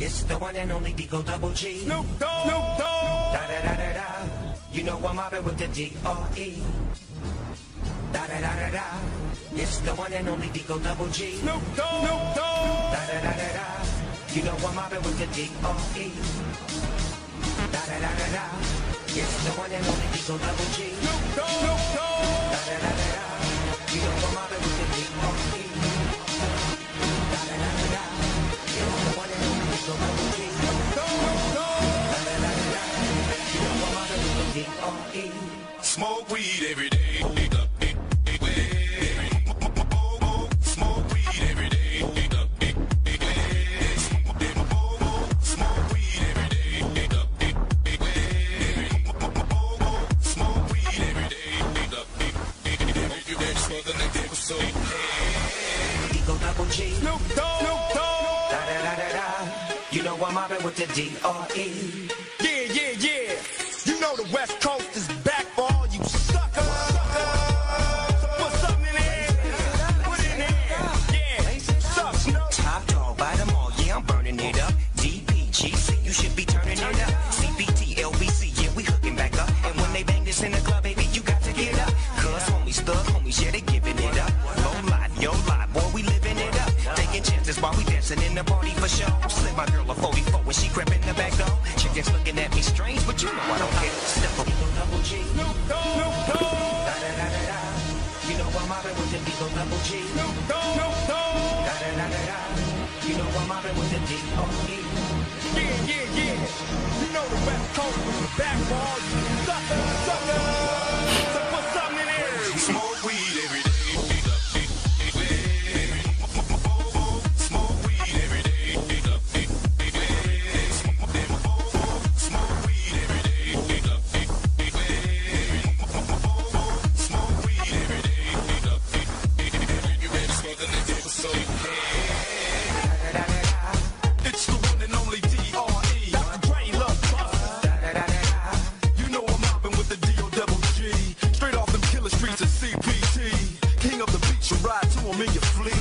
It's the one and only Digo Double G. Snoop Dogg. Snoop Dogg. Da da da da da. You know I'm mobbing with the D.R.E. Da da da da da. It's the one and only Digo Double G. Snoop Dogg. Snoop Dogg. Da da da da da. You know I'm mobbing with the D.R.E. Da da da da da. It's the one and only Digo Double G. Snoop Dogg. Snoop Dogg. Da da da da da. You know I'm mobbing with the D.R.E. Da da da da da. It's the one and only Digo Double G. Snoop Dogg. Da da da da da. You know I'm mobbing with the D.R.E. Smoke weed every day. Smoke weed every day. Smoke weed every day. Smoke weed every day. So Digo Double G. Snoop Dogg. Snoop Dogg. Da da da da da. You know I'm mobbing with the D.R.E. Yeah, yeah, yeah. You know the West Coast is back for all you suckers. So put something in there. Put it in there. Yeah. Suck, Snoop. Top dog, buy them all, yeah, I'm burning it up. DPGC, you should be turning it up. CPT, LBC, yeah, we hooking back up. And when they bang this in the club, baby, you got to get up. Cuz homies, thug homies, yeah, they giving it up. Low life, yo life, boy, we living it up. Taking chances while we dancing in the party for show. Slip my girl a 44 when she crept in the back door. Chickens looking at me strange, but you know I don't care. Step up, Digo Double G. Snoop Dogg. Snoop Dogg. Da da da da da. You know I'm mobbing with the Digo Double G. Snoop Dogg. Snoop Dogg. Da da da da da. You know I'm mobbing with the D.R.E. Yeah, yeah, yeah. You know the West Coast is back for all you suckers. So put something in there. smoke weed every day. Smoke weed every day. Smoke weed every day. Smoke weed every day. You ready for the next episode? It's the one and only D.R.E. Dr. Dre, Love Buster. You know I'm mobbing with the D.O.Double-G. Straight off them killer streets of CPT. King of the beach, you ride to him in your fleet.